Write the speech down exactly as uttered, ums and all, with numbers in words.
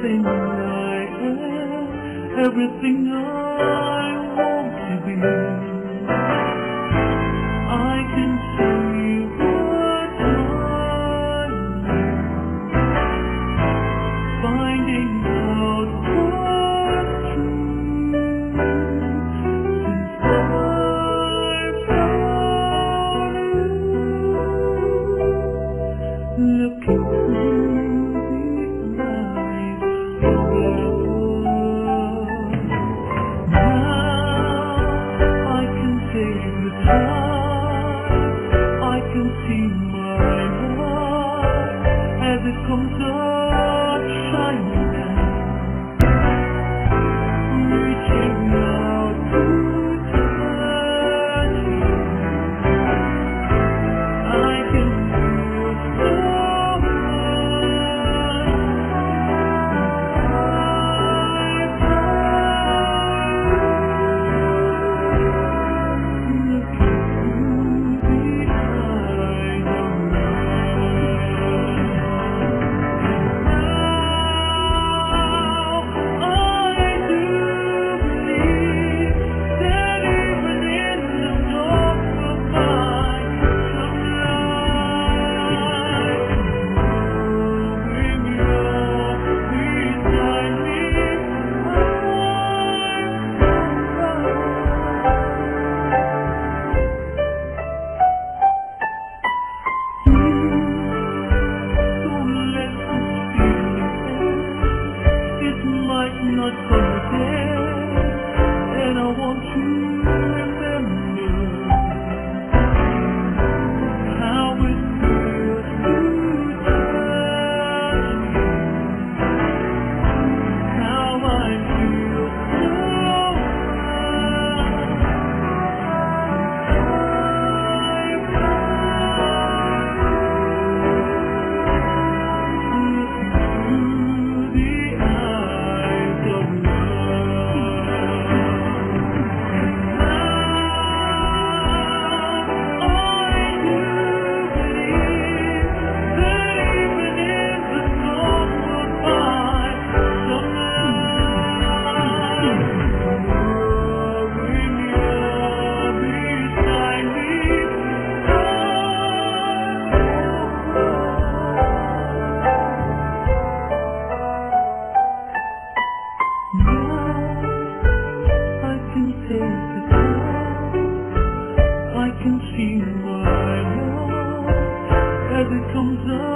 everything I am, everything I want to be. I can see what's mine, finding out what's true. Since I found you, looking through the eyes of love. Now I can take the time, I can see my heart as it comes up shining down, reaching out to touch you. I can feel so not forget, and I want you to remember how it feels to touch me, how I feel so through the eyes of I can see my love as it comes up.